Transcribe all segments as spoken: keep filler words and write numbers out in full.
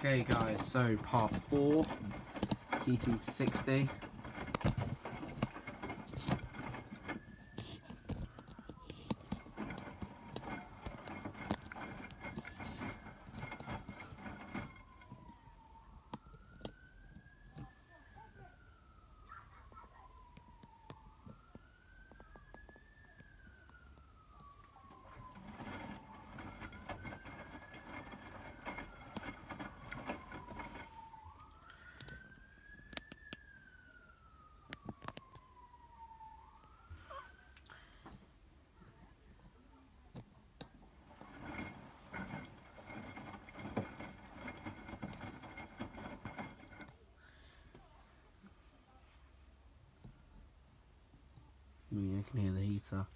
Okay guys, so part four, heating to sixty. Yeah, you can hear the heater.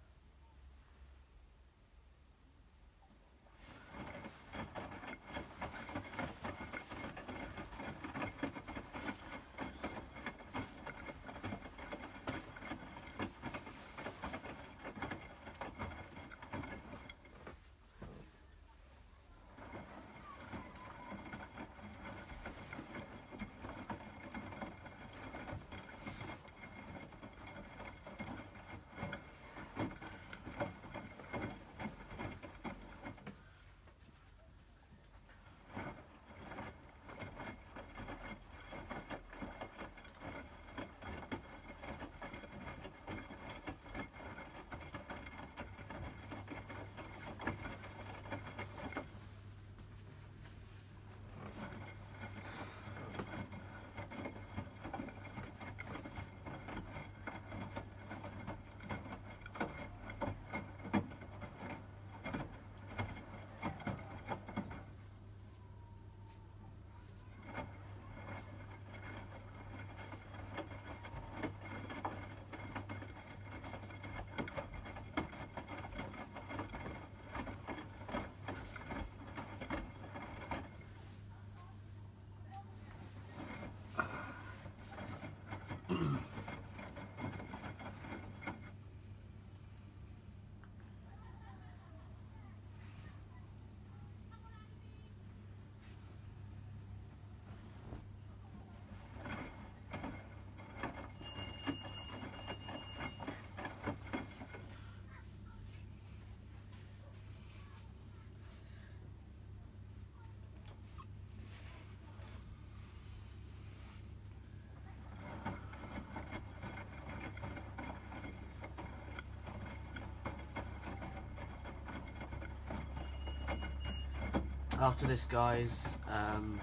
After this, guys, um,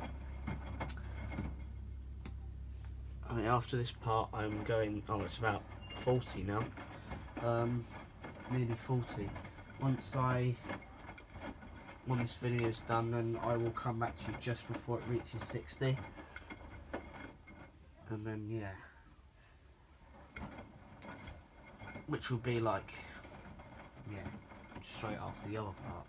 I mean, after this part, I'm going. Oh, it's about forty now. Um, nearly forty. Once I, when this video is done, then I will come back to you just before it reaches sixty, and then yeah, which will be like, yeah, straight after the other part.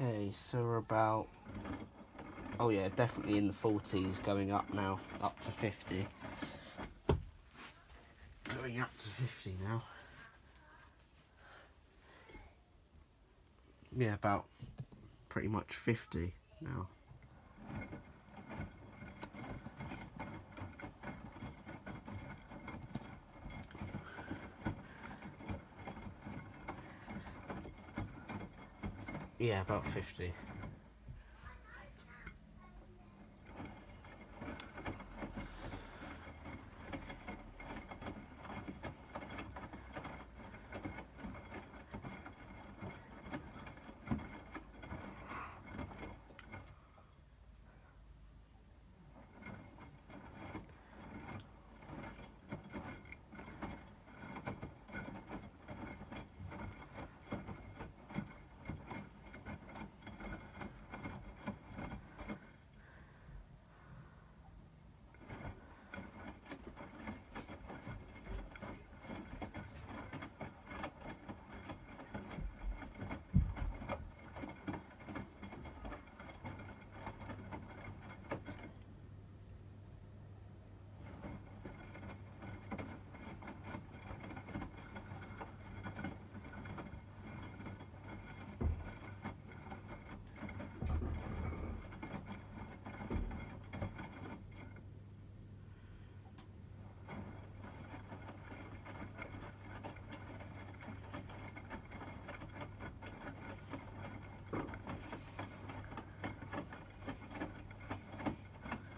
Okay, so we're about, oh yeah, definitely in the forties, going up now, up to fifty. Going up to fifty now. Yeah, about pretty much fifty now. Yeah, about fifty.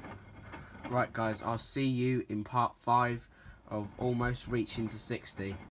Right guys, I'll see you in part five of almost reaching to sixty.